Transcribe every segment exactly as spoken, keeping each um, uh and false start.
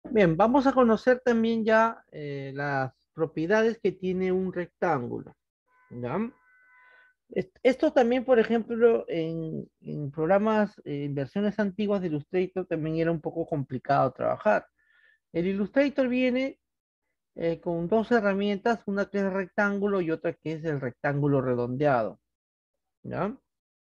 Bien, vamos a conocer también ya eh, las propiedades que tiene un rectángulo. ¿Ya? Est- Esto también, por ejemplo, en, en programas, eh, en versiones antiguas de Illustrator también era un poco complicado trabajar. El Illustrator viene eh, con dos herramientas, una que es rectángulo y otra que es el rectángulo redondeado. ¿Ya?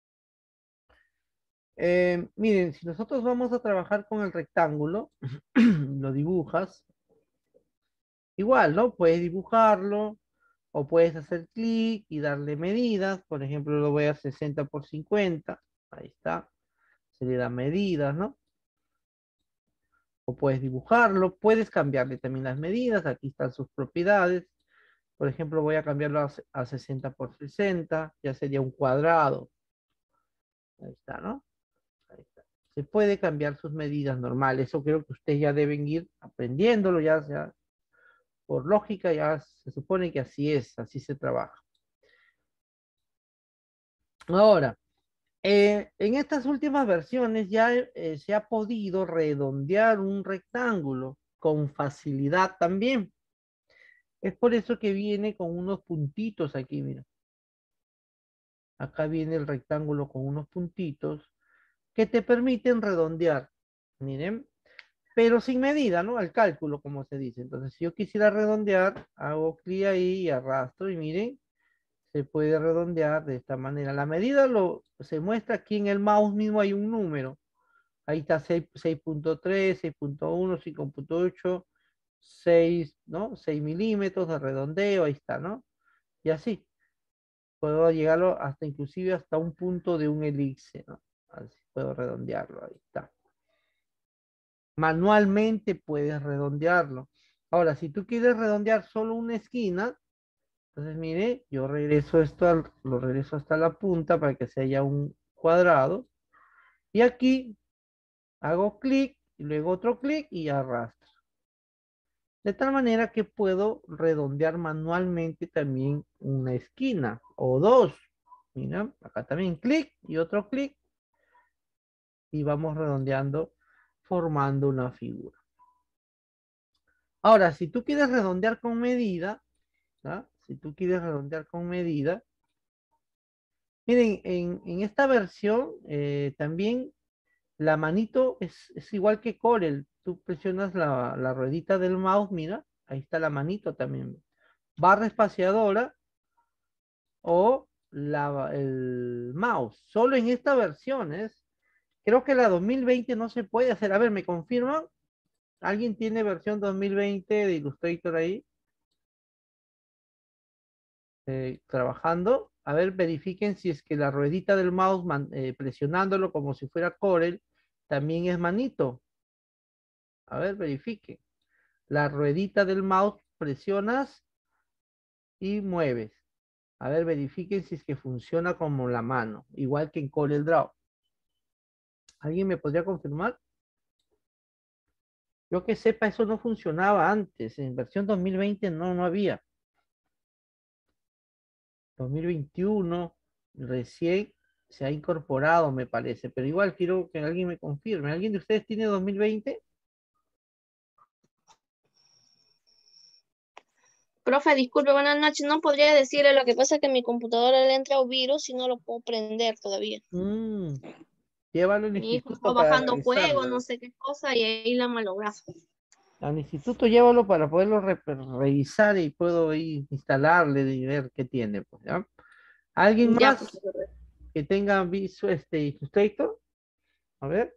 Eh, miren, si nosotros vamos a trabajar con el rectángulo, lo dibujas, igual, ¿no? Puedes dibujarlo o puedes hacer clic y darle medidas. Por ejemplo, lo voy a sesenta por cincuenta. Ahí está. Se le da medidas, ¿no? O puedes dibujarlo. Puedes cambiarle también las medidas. Aquí están sus propiedades. Por ejemplo, voy a cambiarlo a, se- a sesenta por sesenta. Ya sería un cuadrado. Ahí está, ¿no? Ahí está. Se puede cambiar sus medidas normales. Eso creo que ustedes ya deben ir aprendiéndolo. Ya, ya por lógica, ya se supone que así es. Así se trabaja. Ahora. Eh, en estas últimas versiones ya eh, se ha podido redondear un rectángulo con facilidad también. Es por eso que viene con unos puntitos aquí, mira. Acá viene el rectángulo con unos puntitos que te permiten redondear. Miren, pero sin medida, ¿no? Al cálculo, como se dice. Entonces, si yo quisiera redondear, hago clic ahí y arrastro y miren, se puede redondear de esta manera. La medida lo, se muestra aquí en el mouse mismo, hay un número. Ahí está seis punto tres, seis punto uno, cinco punto ocho, seis, ¿no? seis milímetros de redondeo, ahí está, ¿no? Y así, puedo llegarlo hasta inclusive hasta un punto de un elipse, ¿no? Así puedo redondearlo, ahí está. Manualmente puedes redondearlo. Ahora, si tú quieres redondear solo una esquina, entonces mire, yo regreso esto, al- lo regreso hasta la punta para que se haya un cuadrado. Y aquí hago clic, y luego otro clic y arrastro. De tal manera que puedo redondear manualmente también una esquina o dos. Mira, acá también clic y otro clic y vamos redondeando formando una figura. Ahora, si tú quieres redondear con medida, ¿ah? Si tú quieres redondear con medida, miren, en, en esta versión eh, también la manito es, es igual que Corel. Tú presionas la, la ruedita del mouse, mira, ahí está la manito también. Barra espaciadora o la, el mouse. Solo en esta versión es. Creo que la dos mil veinte no se puede hacer. A ver, ¿me confirman? ¿Alguien tiene versión dos mil veinte de Illustrator ahí eh, trabajando? A ver, verifiquen si es que la ruedita del mouse man- eh, presionándolo como si fuera Corel también es manito. A ver, verifiquen. La ruedita del mouse presionas y mueves. A ver, verifiquen si es que funciona como la mano, igual que en Corel Draw. ¿Alguien me podría confirmar? Yo que sepa, eso no funcionaba antes. En versión dos mil veinte no, no había. dos mil veintiuno recién se ha incorporado, me parece. Pero igual quiero que alguien me confirme. ¿Alguien de ustedes tiene dos mil veinte? Profe, disculpe, buenas noches. No podría decirle, lo que pasa es que mi computadora le entra un virus y no lo puedo prender todavía. Mm, llévalo al Mi hijo instituto está para bajando revisarlo. juegos, no sé qué cosa, y ahí la malograba. Al instituto llévalo para poderlo re- revisar y puedo ir instalarle y ver qué tiene. Pues, ¿ya? ¿Alguien Ya, pues. más que tenga visto este Illustrator? A ver.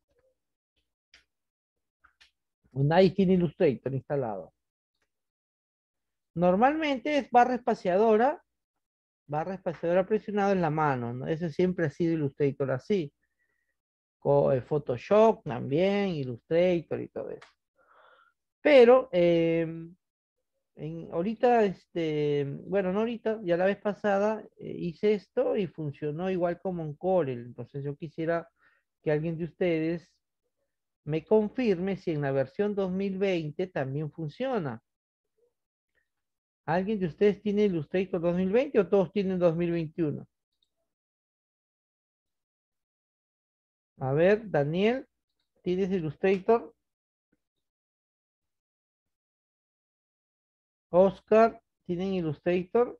Nadie tiene Illustrator instalado. Normalmente es barra espaciadora, barra espaciadora presionada en la mano, ¿no? Eso siempre ha sido Illustrator así. Co- eh, Photoshop también, Illustrator y todo eso. Pero eh, en, ahorita, este, bueno, no ahorita, ya la vez pasada eh, hice esto y funcionó igual como en Corel. Entonces yo quisiera que alguien de ustedes me confirme si en la versión dos mil veinte también funciona. ¿Alguien de ustedes tiene Illustrator dos mil veinte o todos tienen dos mil veintiuno? A ver, Daniel, ¿tienes Illustrator? Oscar, ¿tienen Illustrator?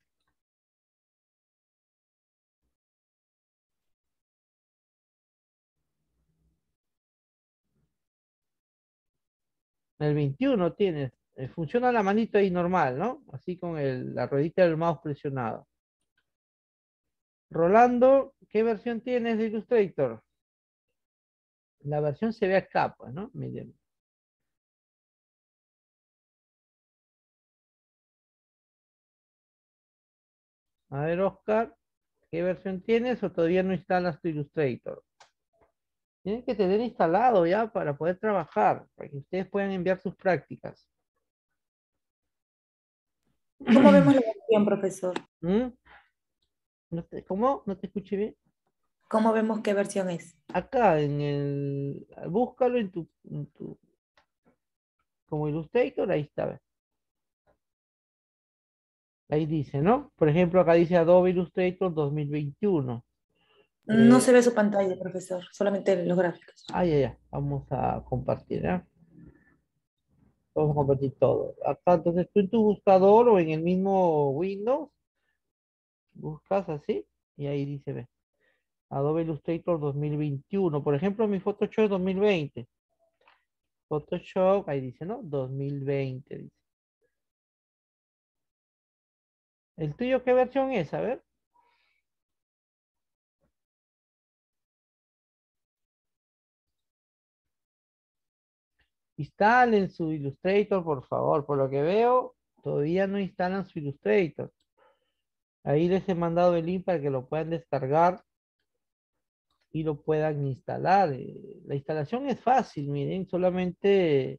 El veintiuno tienes. Eh, funciona la manito ahí normal, ¿no? Así con el- la ruedita del mouse presionada. Rolando, ¿qué versión tienes de Illustrator? La versión se ve acá, pues, ¿no? Miren. A ver, Oscar, ¿qué versión tienes o todavía no instalas tu Illustrator? Tienes que tener instalado ya para poder trabajar, para que ustedes puedan enviar sus prácticas. ¿Cómo vemos la versión, profesor? ¿Mm? ¿No te- ¿Cómo? ¿No te escuché bien? ¿Cómo vemos qué versión es? Acá en el... Búscalo en tu, en tu- como Illustrator, ahí está. ¿Ves? Ahí dice, ¿no? Por ejemplo, acá dice Adobe Illustrator dos mil veintiuno. No Eh, se ve su pantalla, profesor, solamente los gráficos. ah, ya, ya. Vamos a compartir, ¿ya? Vamos a compartir todo. Acá, entonces, tú en tu buscador o en el mismo Windows, buscas así, y ahí dice, ve, Adobe Illustrator dos mil veintiuno. Por ejemplo, mi Photoshop dos mil veinte. Photoshop, ahí dice, ¿no? dos mil veinte, dice. ¿El tuyo qué versión es? A ver. Instalen su Illustrator, por favor. Por lo que veo, todavía no instalan su Illustrator. Ahí les he mandado el link para que lo puedan descargar y lo puedan instalar. Eh, La instalación es fácil, miren, solamente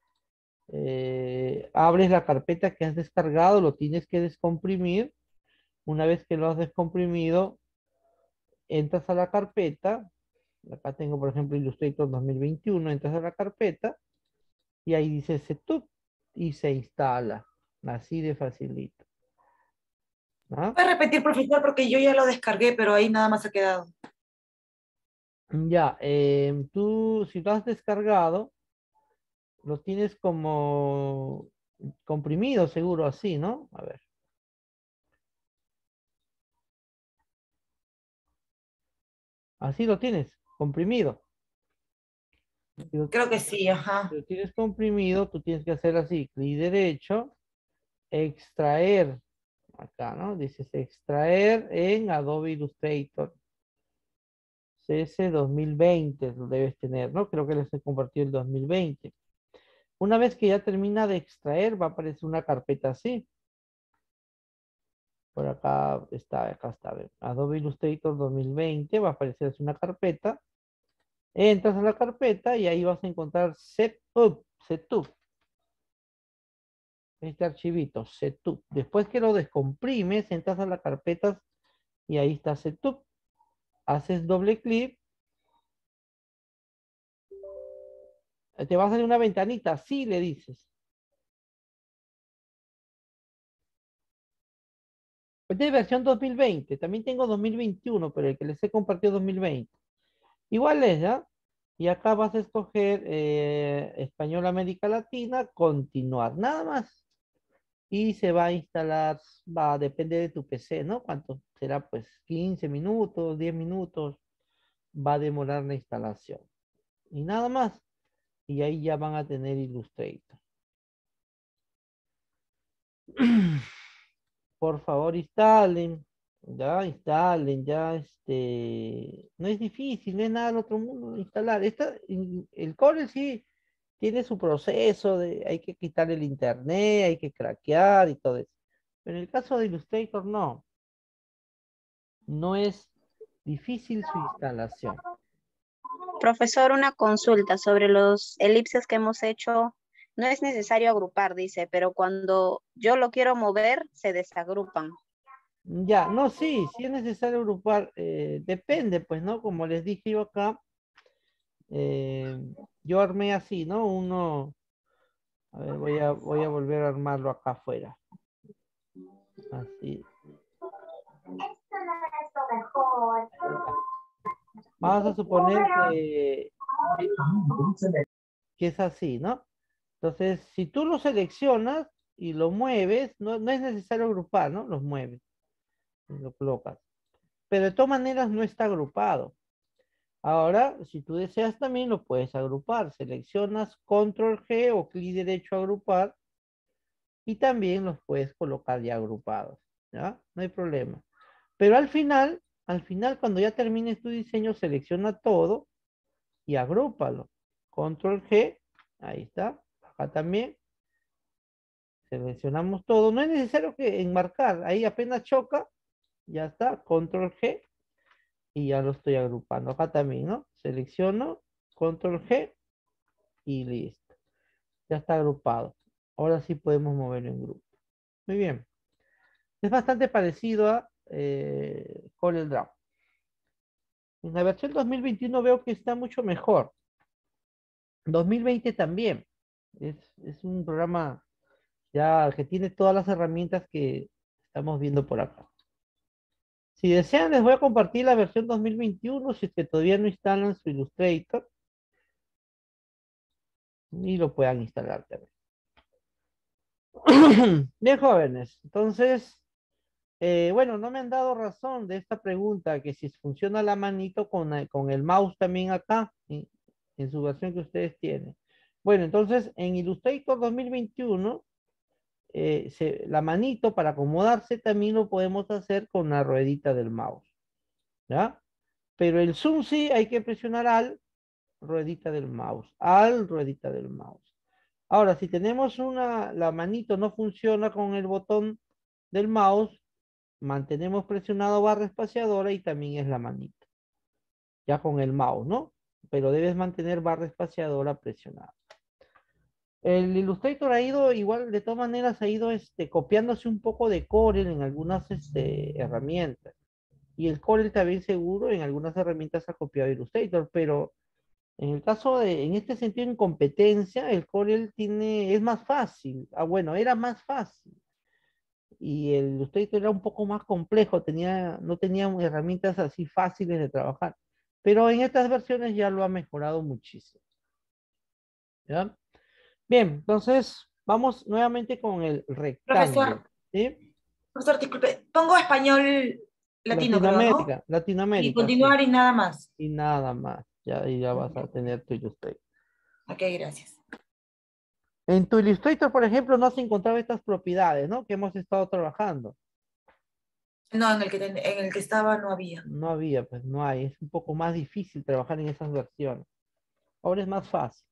eh, abres la carpeta que has descargado, lo tienes que descomprimir. Una vez que lo has descomprimido, entras a la carpeta. Acá tengo, por ejemplo, Illustrator dos mil veintiuno. Entras a la carpeta y ahí dice Setup y se instala. Así de facilito. ¿Ah? Voy a repetir, profesor, porque yo ya lo descargué, pero ahí nada más ha quedado. Ya, em, tú, si lo has descargado, lo tienes como comprimido, seguro, así, ¿no? A ver. Así lo tienes, comprimido. Si lo, Creo que sí, si ajá. lo tienes comprimido, tú tienes que hacer así, clic derecho, extraer. Acá, ¿no? Dices extraer en Adobe Illustrator. C S dos mil veinte lo debes tener, ¿no? Creo que les he compartido el dos mil veinte. Una vez que ya termina de extraer, va a aparecer una carpeta así. Por acá está, acá está. A ver, Adobe Illustrator dos mil veinte, va a aparecer así una carpeta. Entras a la carpeta y ahí vas a encontrar Setup, Setup. Este archivito, Setup. Después que lo descomprimes, entras a la carpeta y ahí está Setup. Haces doble clic. Te va a salir una ventanita, así le dices. Esta es versión dos mil veinte. También tengo dos mil veintiuno, pero el que les he compartido dos mil veinte. Igual es, ¿ya? Y acá vas a escoger eh, Español América Latina, continuar, nada más. Y se va a instalar, va a depender de tu P C, ¿no? ¿Cuánto será? Pues quince minutos, diez minutos, va a demorar la instalación. Y nada más. Y ahí ya van a tener Illustrator. Por favor, instalen. Ya instalen, ya este. No es difícil, no es nada del otro mundo instalar. Esta, el Corel sí tiene su proceso de hay que quitar el internet, hay que craquear y todo eso. Pero en el caso de Illustrator no, no es difícil su instalación. Profesor, una consulta sobre los elipses que hemos hecho. No es necesario agrupar, dice, pero cuando yo lo quiero mover, se desagrupan. Ya, no, sí, sí es necesario agrupar, eh, depende, pues, ¿no? Como les dije yo acá, eh, yo armé así, ¿no? Uno, a ver, voy a, voy a volver a armarlo acá afuera. Así. Ahí está. Vamos a suponer que, que es así, ¿no? Entonces, si tú lo seleccionas y lo mueves, no, no es necesario agrupar, ¿no? Los mueves, y lo colocas. Pero de todas maneras no está agrupado. Ahora, si tú deseas también lo puedes agrupar. Seleccionas control G o clic derecho a agrupar y también los puedes colocar ya agrupados, ¿ya? No hay problema. Pero al final, al final cuando ya termines tu diseño, selecciona todo y agrúpalo. Control G, ahí está, acá también. Seleccionamos todo. No es necesario que enmarcar, ahí apenas choca, ya está, Control G y ya lo estoy agrupando. Acá también, ¿no? Selecciono, Control G y listo. Ya está agrupado. Ahora sí podemos moverlo en grupo. Muy bien. Es bastante parecido a eh, CorelDRAW. En la versión dos mil veintiuno veo que está mucho mejor. dos mil veinte también. Es, es un programa ya que tiene todas las herramientas que estamos viendo por acá. Si desean, les voy a compartir la versión dos mil veintiuno si es que todavía no instalan su Illustrator y lo puedan instalar también. Bien, jóvenes. Entonces, eh, bueno, no me han dado razón de esta pregunta, que si funciona la manito con, el- con el mouse también acá, en, en su versión que ustedes tienen. Bueno, entonces, en Illustrator dos mil veintiuno, eh, se- la manito para acomodarse también lo podemos hacer con la ruedita del mouse, ¿ya? Pero el zoom sí hay que presionar al ruedita del mouse, al ruedita del mouse. Ahora, si tenemos una, la manito no funciona con el botón del mouse, mantenemos presionado barra espaciadora y también es la manito, ya con el mouse, ¿no? Pero debes mantener barra espaciadora presionada. El Illustrator ha ido igual, de todas maneras, ha ido este, copiándose un poco de Corel en algunas este, herramientas. Y el Corel también seguro en algunas herramientas ha copiado Illustrator, pero en el caso de, en este sentido, en competencia, el Corel tiene, es más fácil. Ah, bueno, era más fácil. Y el Illustrator era un poco más complejo, tenía, no tenía herramientas así fáciles de trabajar. Pero en estas versiones ya lo ha mejorado muchísimo. ¿Ya? Bien, entonces vamos nuevamente con el rectángulo. Profesor, ¿Sí? profesor, disculpe, pongo español latino, creo, ¿no? Latinoamérica, Y Latinoamérica, sí. continuar y nada más. Y nada más. Ya, y ya vas a tener tu Illustrator. Ok, gracias. En tu Illustrator, por ejemplo, no has encontrado estas propiedades, ¿no? Que hemos estado trabajando. No, en el que, ten- en el que estaba no había. No había, pues no hay. Es un poco más difícil trabajar en esas versiones. Ahora es más fácil.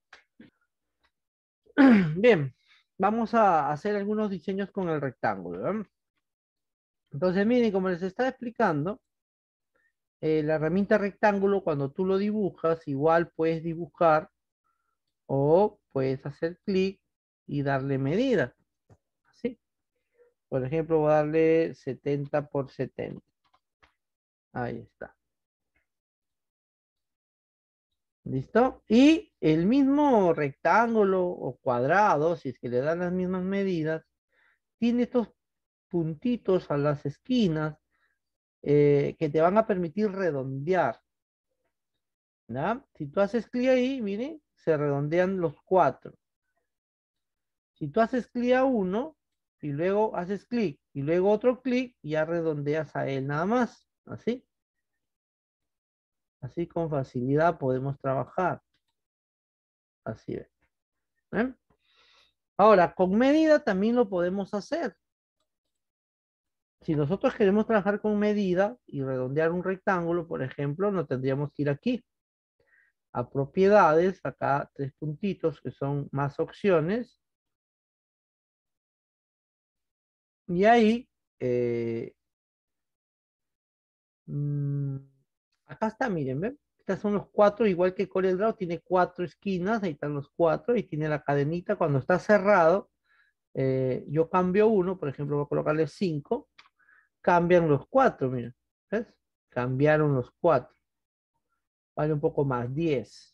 Bien, vamos a hacer algunos diseños con el rectángulo, ¿eh? Entonces, miren, como les estaba explicando, eh, la herramienta rectángulo, cuando tú lo dibujas, igual puedes dibujar o puedes hacer clic y darle medida. Así. Por ejemplo, voy a darle setenta por setenta. Ahí está. ¿Listo? Y el mismo rectángulo o cuadrado, si es que le dan las mismas medidas, tiene estos puntitos a las esquinas eh, que te van a permitir redondear. ¿Ya? Si tú haces clic ahí, mire, se redondean los cuatro. Si tú haces clic a uno y luego haces clic y luego otro clic, ya redondeas a él nada más. Así. Así con facilidad podemos trabajar. Así es. ¿Eh? Ahora, con medida también lo podemos hacer. Si nosotros queremos trabajar con medida y redondear un rectángulo, por ejemplo, no tendríamos que ir aquí a propiedades, acá tres puntitos que son más opciones. Y ahí, eh, mm, acá está, miren, ¿ven? Estos son los cuatro, igual que CorelDRAW, tiene cuatro esquinas, ahí están los cuatro, y tiene la cadenita. Cuando está cerrado, eh, yo cambio uno, por ejemplo, voy a colocarle cinco, cambian los cuatro, miren, ¿ves? Cambiaron los cuatro. Vale un poco más, diez.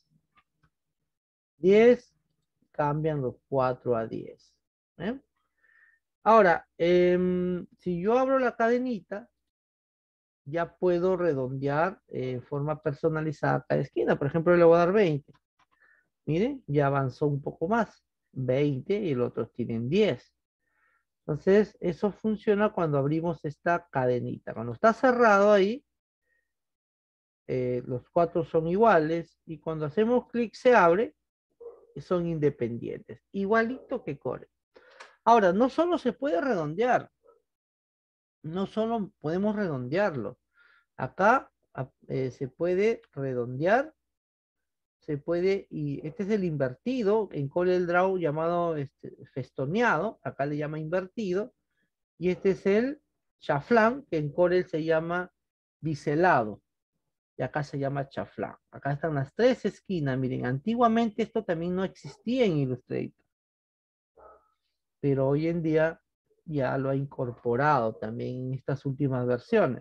diez, cambian los cuatro a diez. ¿Eh? Ahora, em, si yo abro la cadenita, ya puedo redondear eh, en forma personalizada cada esquina. Por ejemplo, le voy a dar veinte. Miren, ya avanzó un poco más. veinte y los otros tienen diez. Entonces, eso funciona cuando abrimos esta cadenita. Cuando está cerrado ahí, eh, los cuatro son iguales y cuando hacemos clic se abre, son independientes. Igualito que Core. Ahora, no solo se puede redondear, no solo podemos redondearlo. Acá a- eh, se puede redondear, se puede, y este es el invertido, en CorelDRAW llamado este, festoneado, acá le llama invertido, y este es el chaflán, que en Corel se llama biselado, y acá se llama chaflán. Acá están las tres esquinas, miren, antiguamente esto también no existía en Illustrator, pero hoy en día ya lo ha incorporado también en estas últimas versiones.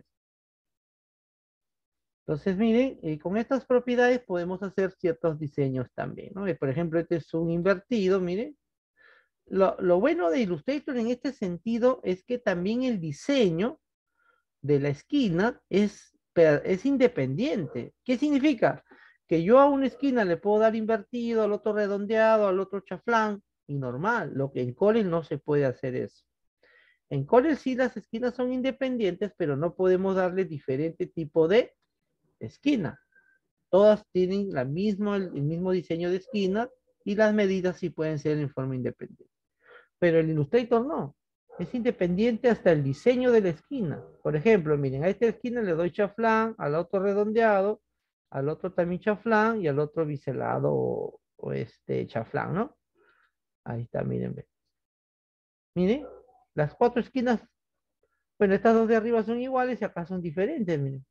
Entonces, miren, eh, con estas propiedades podemos hacer ciertos diseños también, ¿no? Eh, por ejemplo, este es un invertido, miren. Lo, lo bueno de Illustrator en este sentido es que también el diseño de la esquina es, per- es independiente. ¿Qué significa? Que yo a una esquina le puedo dar invertido, al otro redondeado, al otro chaflán, y normal. Lo que en Corel no se puede hacer eso. En Corel sí las esquinas son independientes, pero no podemos darle diferente tipo de esquina. Todas tienen la misma, el mismo diseño de esquina y las medidas sí pueden ser en forma independiente. Pero el Illustrator no. Es independiente hasta el diseño de la esquina. Por ejemplo, miren, a esta esquina le doy chaflán, al otro redondeado, al otro también chaflán y al otro biselado o, o este chaflán, ¿no? Ahí está, miren. Ve. Miren, las cuatro esquinas, bueno, estas dos de arriba son iguales y acá son diferentes, miren.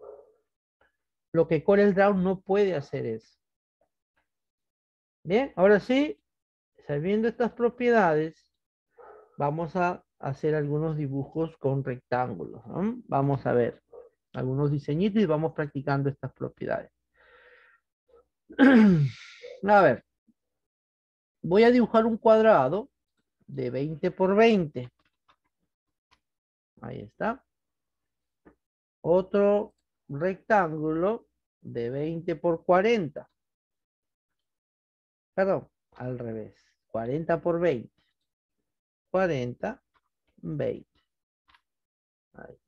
Lo que CorelDRAW no puede hacer es. Bien, ahora sí, sabiendo estas propiedades, vamos a hacer algunos dibujos con rectángulos, ¿no? Vamos a ver algunos diseñitos y vamos practicando estas propiedades. A ver, voy a dibujar un cuadrado de veinte por veinte. Ahí está. Otro rectángulo de veinte por cuarenta. Perdón, al revés. cuarenta por veinte. cuarenta, veinte. Ahí.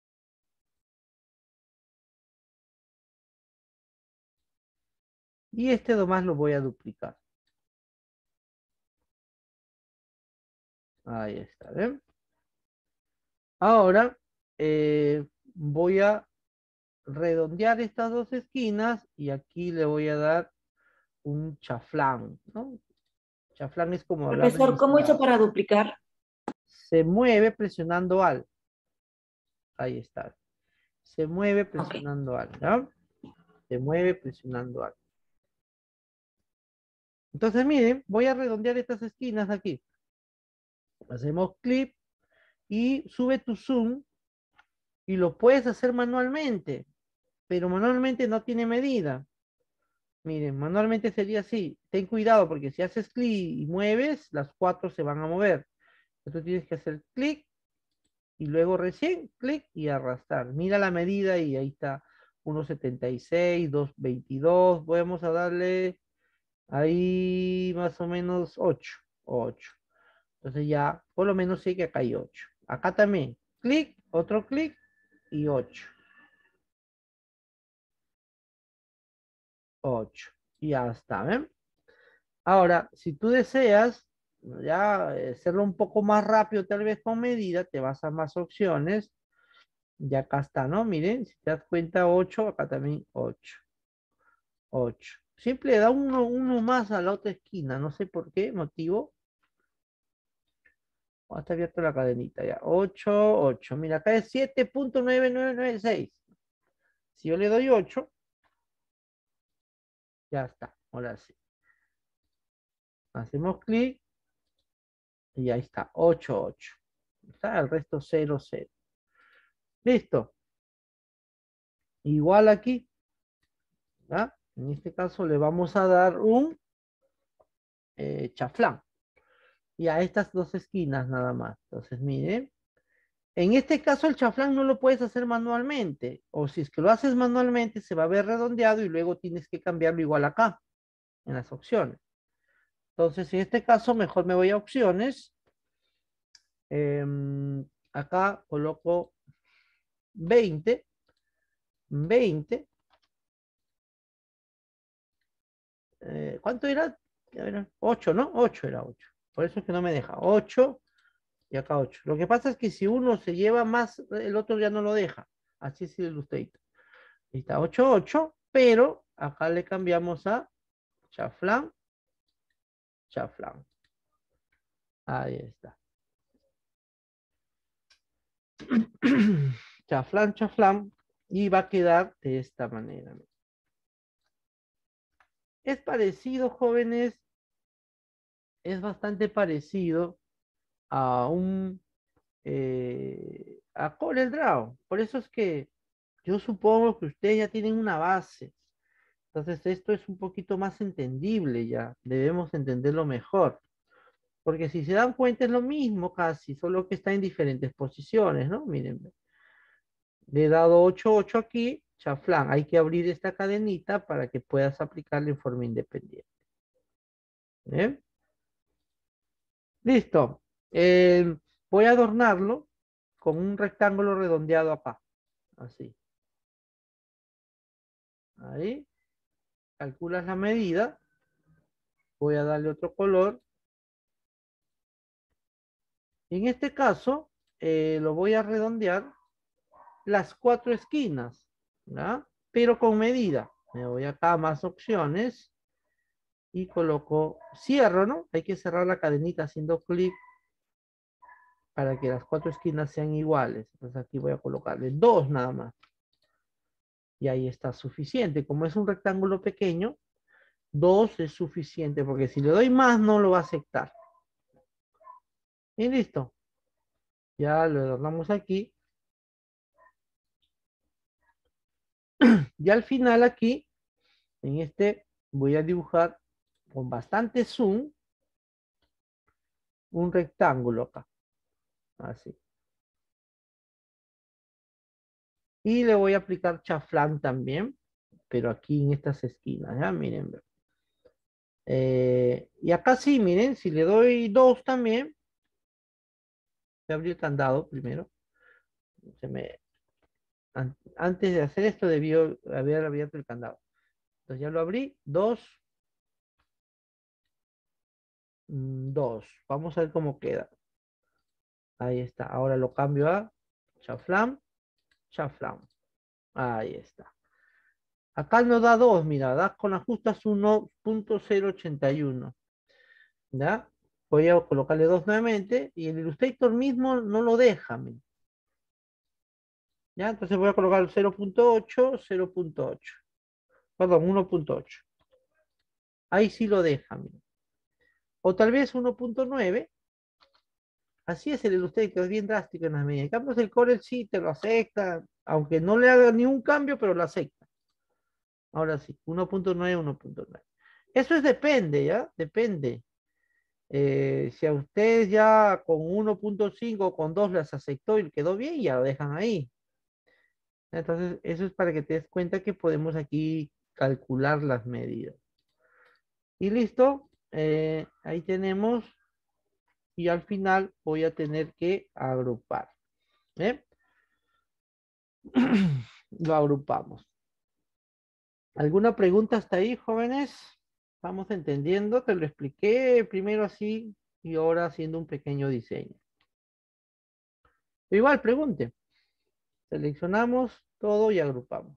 Y este nomás lo voy a duplicar. Ahí está, ¿ven? Ahora eh, voy a redondear estas dos esquinas y aquí le voy a dar un chaflán, ¿no? Chaflán es como hablar de Profesor, ¿cómo hizo biselado. para duplicar? Se mueve presionando al. Ahí está. Se mueve Ok. presionando al, ¿no? Se mueve presionando al. Entonces, miren, voy a redondear estas esquinas aquí. Hacemos clic y sube tu zoom y lo puedes hacer manualmente, pero manualmente no tiene medida. Miren, manualmente sería así. Ten cuidado porque si haces clic y mueves, las cuatro se van a mover. Entonces tienes que hacer clic y luego recién clic y arrastrar. Mira la medida y ahí está uno setenta y seis, dos veintidós. Vamos a darle ahí más o menos ocho. ocho. Entonces ya por lo menos sé que acá hay ocho. Acá también. Clic, otro clic y ocho. ocho. Y ya está, ¿ven? Ahora, si tú deseas ya eh, hacerlo un poco más rápido, tal vez con medida, te vas a más opciones. Ya acá está, ¿no? Miren, si te das cuenta, ocho, acá también ocho. ocho. Siempre da uno, uno más a la otra esquina, no sé por qué motivo. Oh, está abierta la cadenita ya. ocho, ocho. Mira, acá es siete punto nueve nueve nueve seis. Si yo le doy ocho, ya está. Ahora sí. Hacemos clic y ahí está. ocho, ocho. Está el resto cero, cero. Listo. Igual aquí. ¿Ya? En este caso le vamos a dar un eh, chaflán. Y a estas dos esquinas nada más. Entonces, miren. En este caso el chaflán no lo puedes hacer manualmente. O si es que lo haces manualmente, se va a ver redondeado y luego tienes que cambiarlo igual acá, en las opciones. Entonces, en este caso, mejor me voy a opciones. Em, acá coloco veinte, veinte. Eh, ¿cuánto era? A ver, ocho, ¿no? ocho era ocho. Por eso es que no me deja. ocho y acá ocho. Lo que pasa es que si uno se lleva más, el otro ya no lo deja. Así es el Illustrator. Ahí está ocho, ocho, pero acá le cambiamos a chaflán, chaflán. Ahí está. Chaflán, chaflán. Y va a quedar de esta manera. Es parecido, jóvenes, es bastante parecido a un eh, a CorelDRAW. Por eso es que yo supongo que ustedes ya tienen una base. Entonces esto es un poquito más entendible ya. Debemos entenderlo mejor. Porque si se dan cuenta es lo mismo casi, solo que está en diferentes posiciones, ¿no? Miren, le he dado ocho ocho aquí, chaflán. Hay que abrir esta cadenita para que puedas aplicarla en forma independiente. ¿Bien? Listo. Eh, voy a adornarlo con un rectángulo redondeado acá. Así. Ahí. Calculas la medida. Voy a darle otro color. En este caso, eh, lo voy a redondear las cuatro esquinas, ¿ya? Pero con medida. Me voy acá a más opciones y coloco, cierro, ¿no? Hay que cerrar la cadenita haciendo clic para que las cuatro esquinas sean iguales. Entonces aquí voy a colocarle dos nada más. Y ahí está suficiente. Como es un rectángulo pequeño, dos es suficiente, porque si le doy más no lo va a aceptar. Y listo. Ya lo adornamos aquí. Y al final aquí, en este, voy a dibujar con bastante zoom un rectángulo acá. Así. Y le voy a aplicar chaflán también, pero aquí en estas esquinas, ¿ya? Miren. Eh, y acá sí, miren, si le doy dos también, voy a abrir el candado primero. Se me, an- antes de hacer esto debió haber abierto el candado. Entonces ya lo abrí, dos, mm, dos. Vamos a ver cómo queda. Ahí está. Ahora lo cambio a chaflán, chaflán. Ahí está. Acá nos da dos, mira, da con ajustas uno punto cero ochenta y uno. ¿Ya? Voy a colocarle dos nuevamente y el Illustrator mismo no lo deja. Mira. ¿Ya? Entonces voy a colocar cero punto ocho, cero punto ocho. Perdón, uno punto ocho. Ahí sí lo deja. Mira. O tal vez uno punto nueve. Así es el Illustrator, es bien drástico en las medidas. En cambio, el Corel sí te lo acepta, aunque no le haga ni un cambio, pero lo acepta. Ahora sí, uno punto nueve, uno punto nueve. Eso es depende, ¿ya? Depende. Eh, si a ustedes ya con uno punto cinco o con dos las aceptó y quedó bien, ya lo dejan ahí. Entonces, eso es para que te des cuenta que podemos aquí calcular las medidas. Y listo, eh, ahí tenemos. Y al final voy a tener que agrupar. ¿eh? Lo agrupamos. ¿Alguna pregunta hasta ahí, jóvenes? Vamos entendiendo, te lo expliqué primero así y ahora haciendo un pequeño diseño. Igual, pregunte. Seleccionamos todo y agrupamos.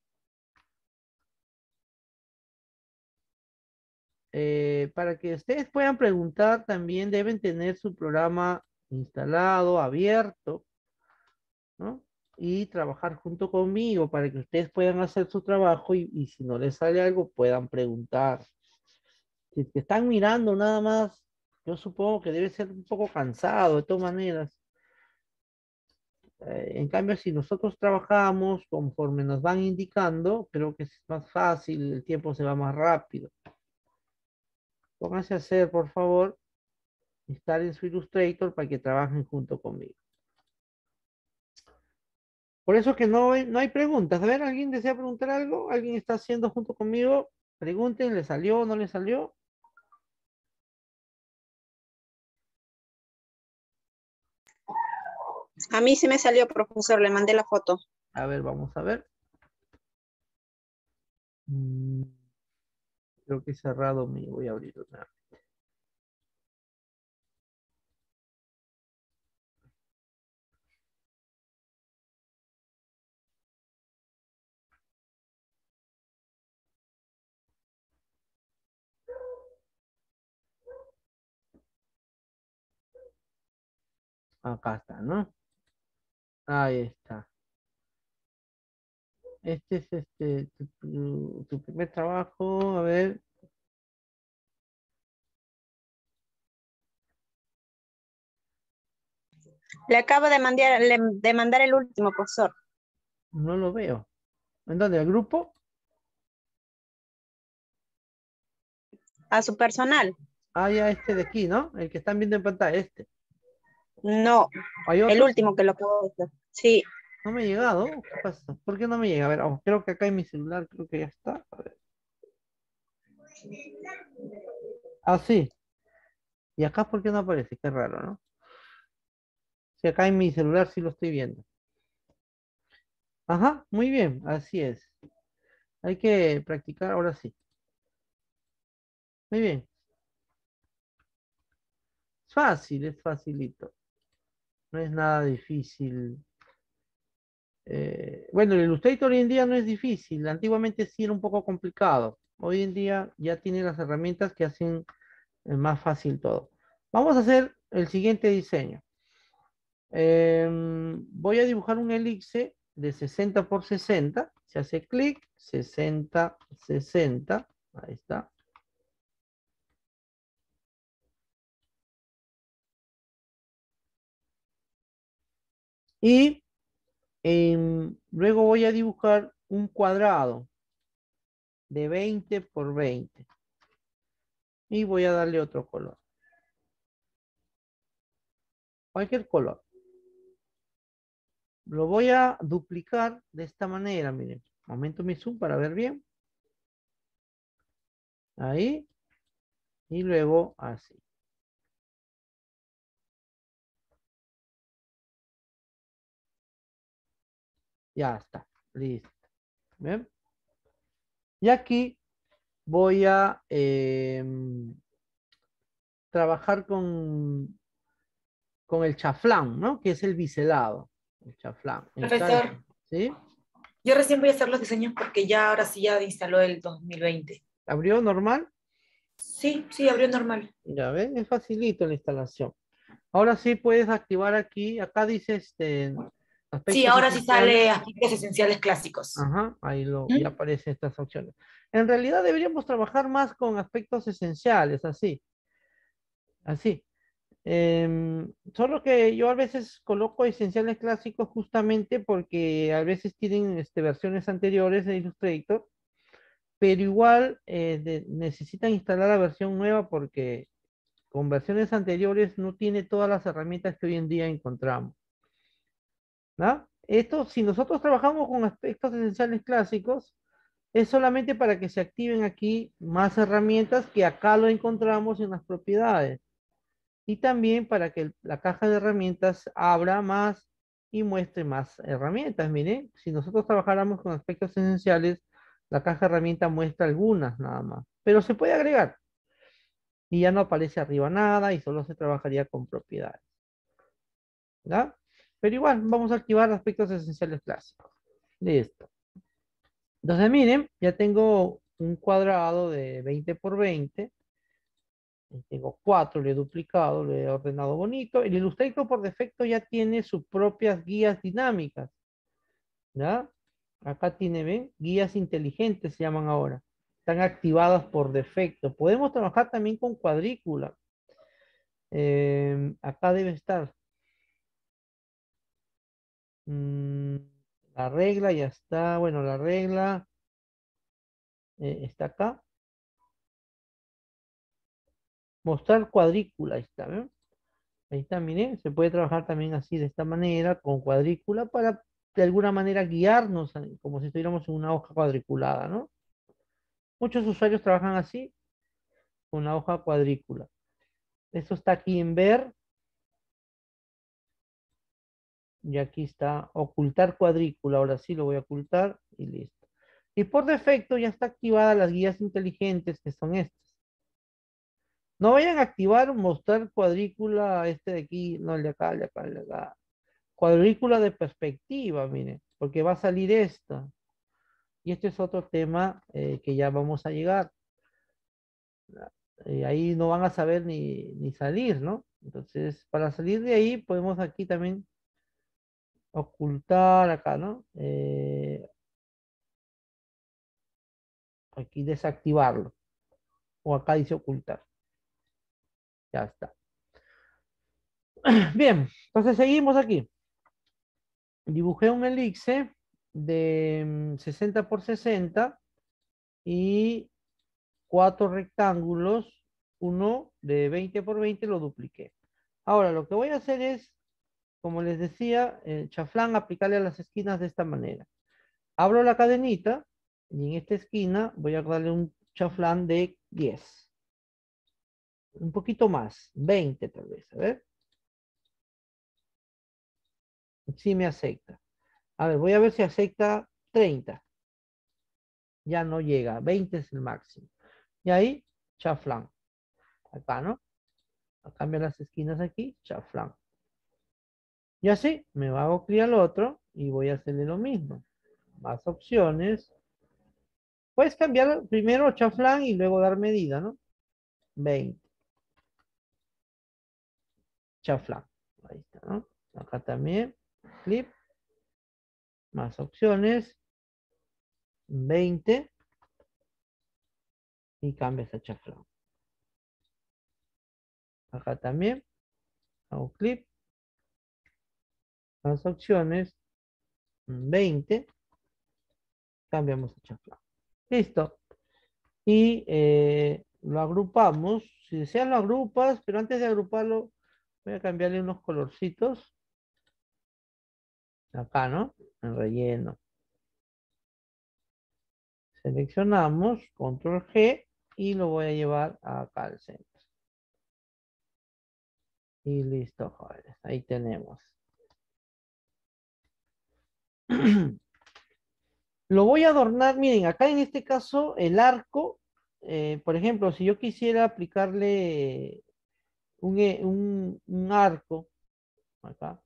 Eh, para que ustedes puedan preguntar, también deben tener su programa instalado, abierto, ¿no? Y trabajar junto conmigo para que ustedes puedan hacer su trabajo y, y si no les sale algo, puedan preguntar. Si te están mirando nada más, yo supongo que debe ser un poco cansado de todas maneras. Eh, en cambio, si nosotros trabajamos conforme nos van indicando, creo que es más fácil, el tiempo se va más rápido. Pónganse a hacer, por favor, estar en su Illustrator para que trabajen junto conmigo. Por eso que no hay, no hay preguntas. A ver, ¿alguien desea preguntar algo? ¿Alguien está haciendo junto conmigo? Pregunten, ¿le salió o no le salió? A mí sí me salió, profesor, le mandé la foto. A ver, vamos a ver. Mm, creo que he cerrado mi, voy a abrir otra. Acá está, ¿no? Ahí está. Este es este tu, tu- tu primer trabajo. A ver, Le acabo de mandar, le- de mandar el último, profesor. no lo veo. ¿En dónde? ¿El grupo? A su personal. Ah, ya este de aquí, ¿no? El que están viendo en pantalla, este. No, ¿Hay el otro? último que lo acabo de hacer. Sí, No me ha llegado. ¿Qué pasa? ¿Por qué no me llega? A ver, oh, creo que acá en mi celular, creo que ya está. A ver. Ah, sí. ¿Y acá por qué no aparece? Qué raro, ¿no? Si acá en mi celular sí lo estoy viendo. Ajá, muy bien, así es. Hay que practicar ahora sí. Muy bien. Es fácil, es facilito. No es nada difícil. Eh, bueno, el Illustrator hoy en día no es difícil. Antiguamente sí era un poco complicado. Hoy en día ya tiene las herramientas que hacen eh, más fácil todo. Vamos a hacer el siguiente diseño. Em, voy a dibujar un elipse de sesenta por sesenta. Se hace clic, sesenta, sesenta. Ahí está. Y em, luego voy a dibujar un cuadrado de veinte por veinte. Y voy a darle otro color. Cualquier color. Lo voy a duplicar de esta manera, miren. Aumento mi zoom para ver bien. Ahí. Y luego así. Ya está. Listo. ¿Ven? Y aquí voy a em, trabajar con, con el chaflán, ¿no? Que es el biselado. El chaflán. En cada- Profesor, ¿Sí? yo recién voy a hacer los diseños porque ya ahora sí ya instaló el dos mil veinte. ¿Abrió normal? Sí, sí, abrió normal. Ya ven, es facilito la instalación. Ahora sí puedes activar aquí, acá dice este, Sí, aspectos ahora sí esenciales. sale aspectos esenciales clásicos. Ajá, ahí lo, ya ¿Mm? aparecen estas opciones. En realidad deberíamos trabajar más con aspectos esenciales, así, así. Em, solo que yo a veces coloco esenciales clásicos justamente porque a veces tienen este, versiones anteriores de Illustrator, pero igual eh, de- necesitan instalar la versión nueva porque con versiones anteriores no tiene todas las herramientas que hoy en día encontramos. ¿No? Esto, si nosotros trabajamos con aspectos esenciales clásicos, es solamente para que se activen aquí más herramientas que acá lo encontramos en las propiedades. Y también para que el- la caja de herramientas abra más y muestre más herramientas. Miren, si nosotros trabajáramos con aspectos esenciales, la caja de herramientas muestra algunas nada más. Pero se puede agregar y ya no aparece arriba nada y solo se trabajaría con propiedades. ¿Ya? Pero igual, vamos a activar aspectos esenciales clásicos. Listo. Entonces, miren, ya tengo un cuadrado de veinte por veinte. Y tengo cuatro, lo he duplicado, lo he ordenado bonito. El Illustrator por defecto ya tiene sus propias guías dinámicas. ¿Ya? Acá tiene, ¿ven? Guías inteligentes se llaman ahora. Están activadas por defecto. Podemos trabajar también con cuadrícula. Eh, acá debe estar. Mm, la regla ya está. Bueno, la regla eh, está acá. Mostrar cuadrícula, ahí está, ¿ven? Ahí está, miren, se puede trabajar también así, de esta manera, con cuadrícula, para de alguna manera guiarnos, eh, como si estuviéramos en una hoja cuadriculada, ¿no? Muchos usuarios trabajan así, con una hoja cuadrícula. Esto está aquí en ver. Y aquí está, ocultar cuadrícula. Ahora sí lo voy a ocultar y listo. Y por defecto ya está activada las guías inteligentes que son estas. No vayan a activar, mostrar cuadrícula, este de aquí, no el de acá, el de acá, el de acá. Cuadrícula de perspectiva, miren, porque va a salir esta. Y este es otro tema eh, que ya vamos a llegar. Eh, ahí no van a saber ni, ni salir, ¿no? Entonces, para salir de ahí, podemos aquí también ocultar acá, ¿no? Eh, aquí desactivarlo. O acá dice ocultar. Ya está. Bien, entonces seguimos aquí. Dibujé un elipse de mm, sesenta por sesenta y cuatro rectángulos, uno de veinte por veinte lo dupliqué. Ahora lo que voy a hacer es, como les decía, el chaflán aplicarle a las esquinas de esta manera. Abro la cadenita y en esta esquina voy a darle un chaflán de diez. Un poquito más, veinte tal vez, a ver. Sí me acepta. A ver, voy a ver si acepta treinta. Ya no llega, veinte es el máximo. Y ahí, chaflán. Acá, ¿no? Cambio las esquinas aquí, chaflán. Y así, me hago clic al otro y voy a hacerle lo mismo. Más opciones. Puedes cambiar primero chaflán y luego dar medida, ¿no? veinte. Chaflán. Ahí está, ¿no? Acá también. Clip. Más opciones. veinte. Y cambias a chaflán. Acá también. Hago clip. Más opciones. veinte. Cambiamos a chaflán. Listo. Y eh, lo agrupamos. Si desean lo agrupas, pero antes de agruparlo voy a cambiarle unos colorcitos. Acá, ¿no? En relleno. Seleccionamos, control G, y lo voy a llevar acá al centro. Y listo, jóvenes. Ahí tenemos. Lo voy a adornar, miren, acá en este caso el arco, eh, por ejemplo, si yo quisiera aplicarle un, eh, un, un arco, acá,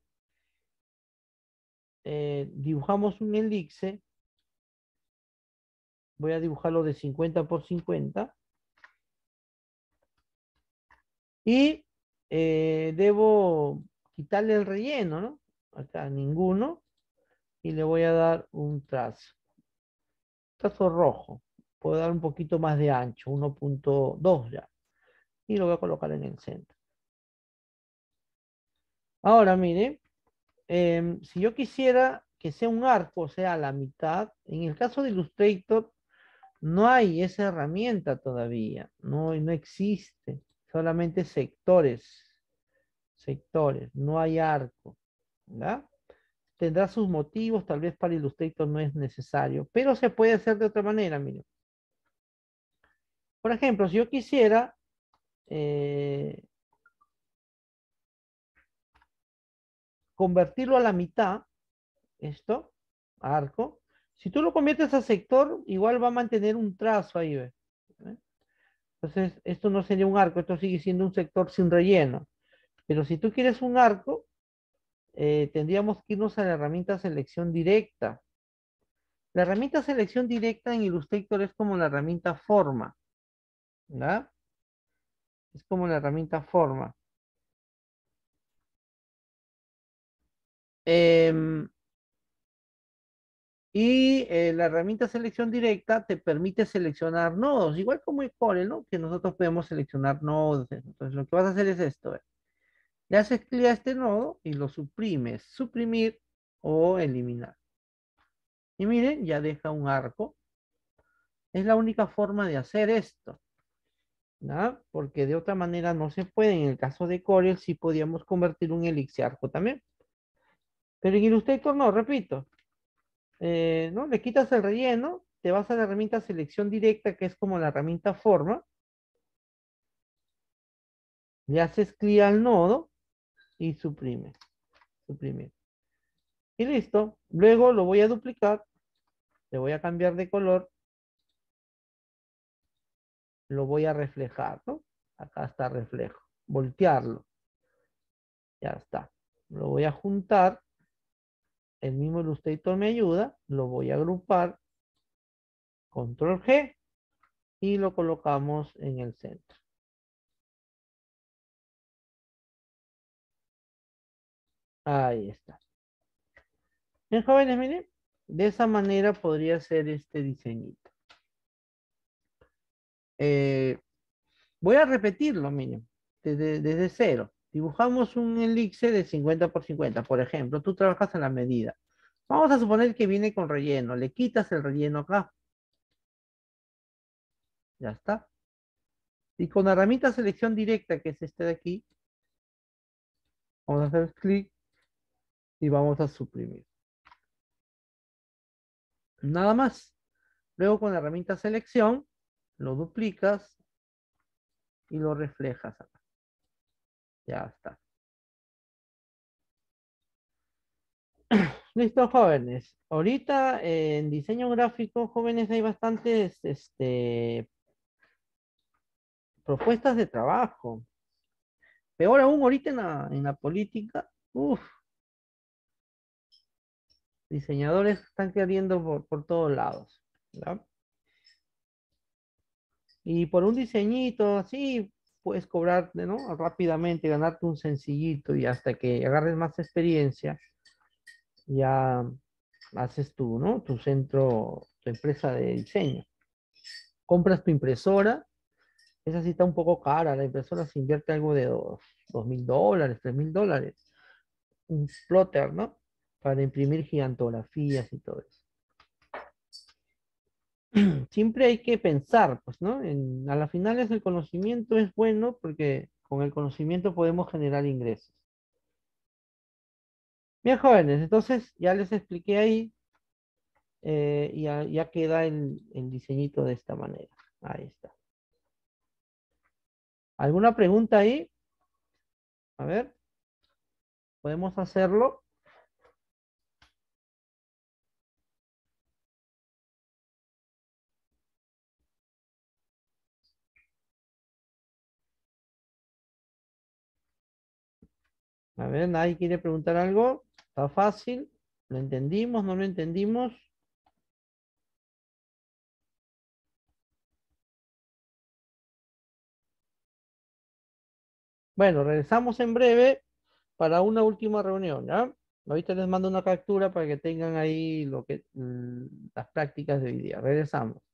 eh, dibujamos un elipse, voy a dibujarlo de cincuenta por cincuenta, y eh, debo quitarle el relleno, ¿no? Acá ninguno, y le voy a dar un trazo. Trazo rojo. Puedo dar un poquito más de ancho, uno punto dos ya. Y lo voy a colocar en el centro. Ahora, mire, eh, si yo quisiera que sea un arco, o sea, la mitad, en el caso de Illustrator, no hay esa herramienta todavía. No, no existe. Solamente sectores. Sectores. No hay arco. ¿Verdad? Tendrá sus motivos, tal vez para Illustrator no es necesario, pero se puede hacer de otra manera, mire. Por ejemplo, si yo quisiera eh, convertirlo a la mitad, esto, arco, si tú lo conviertes a sector, igual va a mantener un trazo ahí, ¿ves? ¿Eh? Entonces, esto no sería un arco, esto sigue siendo un sector sin relleno. Pero si tú quieres un arco, eh, tendríamos que irnos a la herramienta selección directa. La herramienta selección directa en Illustrator es como la herramienta forma, ¿verdad? Es como la herramienta forma. Eh, y eh, la herramienta selección directa te permite seleccionar nodos, igual como el Corel, ¿no? Que nosotros podemos seleccionar nodos. Entonces lo que vas a hacer es esto. ¿eh? Le haces clic a este nodo y lo suprimes. Suprimir o eliminar. Y miren, ya deja un arco. Es la única forma de hacer esto. ¿no? Porque de otra manera no se puede. En el caso de Corel sí podíamos convertir un elixir arco también. Pero en Illustrator no, repito. Eh, ¿no? Le quitas el relleno, te vas a la herramienta selección directa, que es como la herramienta forma. Le haces clic al nodo y suprime. Suprimir. Y listo. Luego lo voy a duplicar. Le voy a cambiar de color. Lo voy a reflejar, ¿no? Acá está reflejo. Voltearlo. Ya está. Lo voy a juntar. El mismo Illustrator me ayuda. Lo voy a agrupar. Control G. Y lo colocamos en el centro. Ahí está. Bien, jóvenes, miren. De esa manera podría ser este diseñito. Eh, voy a repetirlo, miren. Desde, desde cero. Dibujamos un elixir de cincuenta por cincuenta. Por ejemplo, tú trabajas en la medida. Vamos a suponer que viene con relleno. Le quitas el relleno acá. Ya está. Y con la herramienta selección directa, que es este de aquí, vamos a hacer clic y vamos a suprimir. Nada más. Luego con la herramienta selección, lo duplicas y lo reflejas acá. Ya está. Listo, jóvenes. Ahorita eh, en diseño gráfico, jóvenes, hay bastantes este, propuestas de trabajo. Peor aún ahorita en la, en la política, uff, diseñadores están queriendo por, por todos lados, ¿verdad? Y por un diseñito así, puedes cobrar, ¿no? Rápidamente, ganarte un sencillito y hasta que agarres más experiencia, ya haces tu, ¿no? Tu centro, tu empresa de diseño. Compras tu impresora. Esa sí está un poco cara. La impresora se invierte algo de dos, dos mil dólares, tres mil dólares. Un plotter, ¿no? Para imprimir gigantografías y todo eso. Siempre hay que pensar, pues, ¿no? En, a la final es el conocimiento es bueno porque con el conocimiento podemos generar ingresos. Bien, jóvenes, entonces ya les expliqué ahí eh, y ya, ya queda el, el diseñito de esta manera. Ahí está. ¿Alguna pregunta ahí? A ver, ¿podemos hacerlo? A ver, ¿nadie quiere preguntar algo? Está fácil. ¿Lo entendimos? ¿No lo entendimos? Bueno, regresamos en breve para una última reunión, ¿ya? Ahorita les mando una captura para que tengan ahí lo que, mm, las prácticas de hoy día. Regresamos.